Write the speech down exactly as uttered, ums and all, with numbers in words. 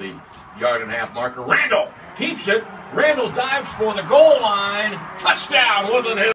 the yard and a half marker. Randall keeps it. Randall dives for the goal line. Touchdown, Woodland Hills.